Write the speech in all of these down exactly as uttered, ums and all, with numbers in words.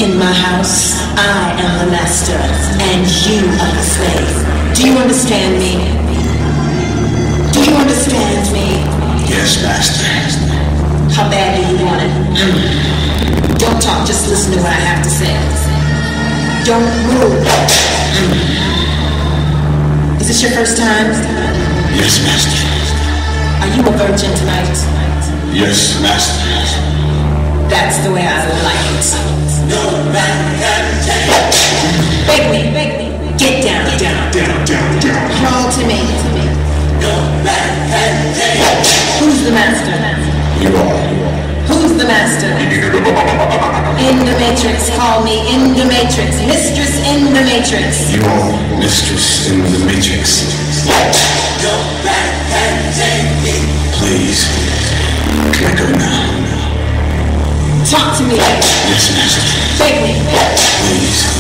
In my house, I am the master, and you are the slave. Do you understand me? Do you understand me? Yes, master. How bad do you want it? Mm. Don't talk, just listen to what I have to say. Don't move. Mm. Is this your first time? Yes, master. Are you a virgin tonight? Yes, master. That's the way I would like it. No man can take. Beg me, beg me. Get down, down, Down, down, down. crawl to me. No man can take. Who's the master? You are. Who's the master? In the matrix, call me in the matrix. Mistress in the matrix. You are mistress in the matrix. No man can take me. Please, can I go now? Talk to me. Yes, master. Beg me. Please.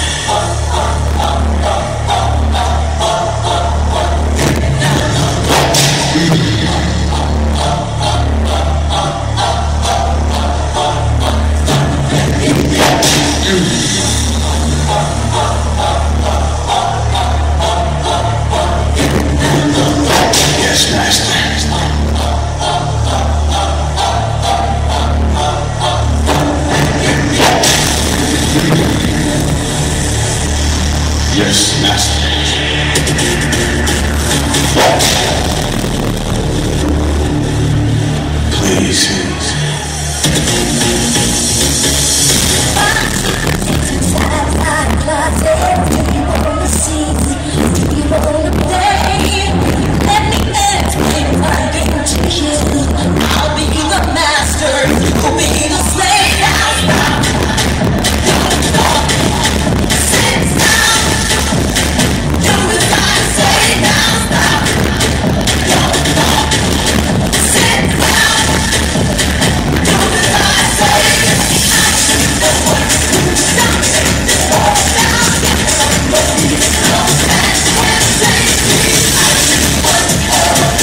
Yes, master. Yes, master. Please. I'll be the master, you'll be the slave. Don't stop, sit down. Do as I say, now stop. Don't stop, sit down. Do as I say. I need the one to stop. Fall down, no man can save me. I need one oh,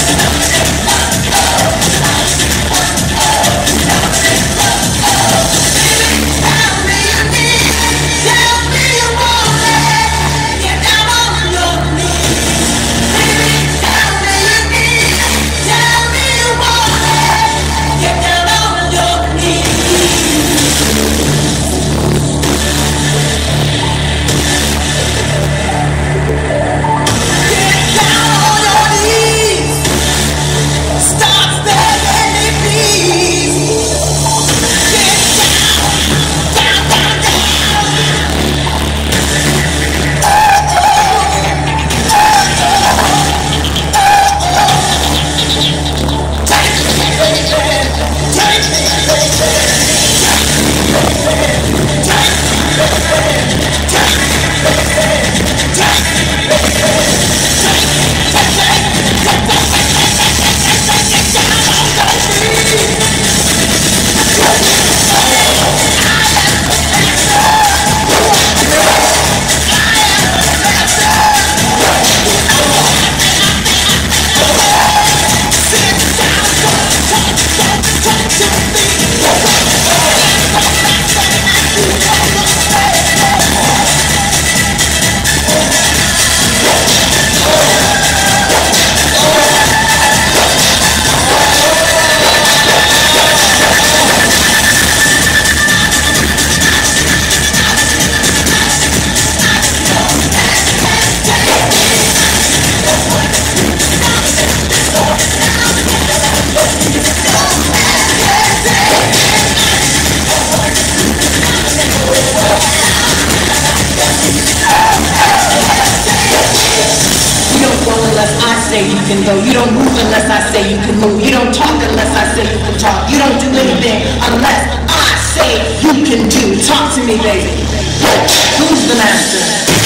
You can go. You don't move unless I say you can move. You don't talk unless I say you can talk. You don't do anything unless I say you can do. Talk to me, baby. Who's the master?